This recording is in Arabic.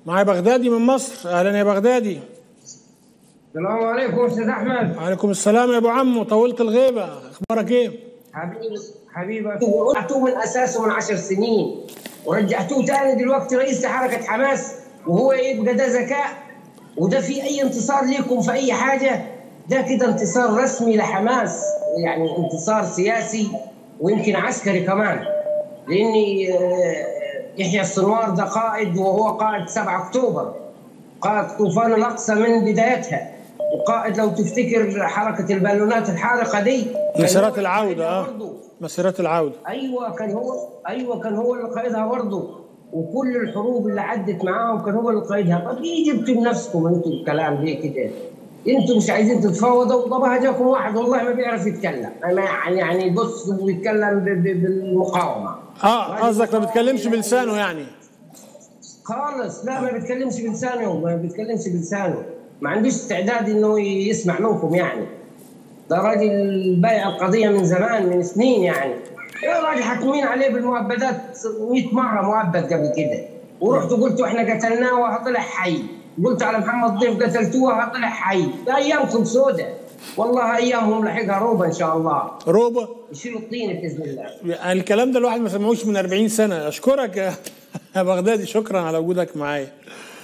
معايا بغدادي من مصر. اهلا يا بغدادي. السلام عليكم استاذ احمد. وعليكم السلام يا ابو عمو، طولت الغيبه، اخبارك ايه؟ حبيبي رجعتوه من اساسه من 10 سنين ورجعتوه تاني دلوقتي رئيس لحركه حماس، وهو يبقى ده ذكاء؟ وده في اي انتصار ليكم في اي حاجه؟ ده كده انتصار رسمي لحماس، يعني انتصار سياسي ويمكن عسكري كمان، لاني يحيى السنوار ده قائد، وهو قائد 7 اكتوبر، قائد طوفان الاقصى من بدايتها، وقائد لو تفتكر حركه البالونات الحارقه دي، مسيرات العوده. مسيرات العوده. كان هو اللي قائدها برضه، وكل الحروب اللي عدت معاهم كان هو اللي قائدها. طب ليه جبتوا بنفسكم انتوا الكلام ليه كده؟ انتوا مش عايزين تتفاوضوا؟ طب جاكم واحد والله ما بيعرف يتكلم، يعني بص بيتكلم بالمقاومه. قصدك ما بيتكلمش بلسانه يعني؟ خالص لا، ما بيتكلمش بلسانه، ما عندوش استعداد انه يسمع منكم يعني. ده راجل بايع القضيه من زمان، من سنين يعني. يا راجل حاكمين عليه بالمؤبدات 100 مره مؤبد قبل كده، ورحتوا قلتوا احنا قتلناه وطلع حي، قلتوا على محمد ضيف قتلتوه طلع حي. ده ايامكم سودة والله، ايامهم لحقها روبه ان شاء الله. روبه يشيلوا الطين باذن الله. الكلام ده الواحد ما سمعوش من 40 سنه. اشكرك يا بغدادي، شكرا على وجودك معايا.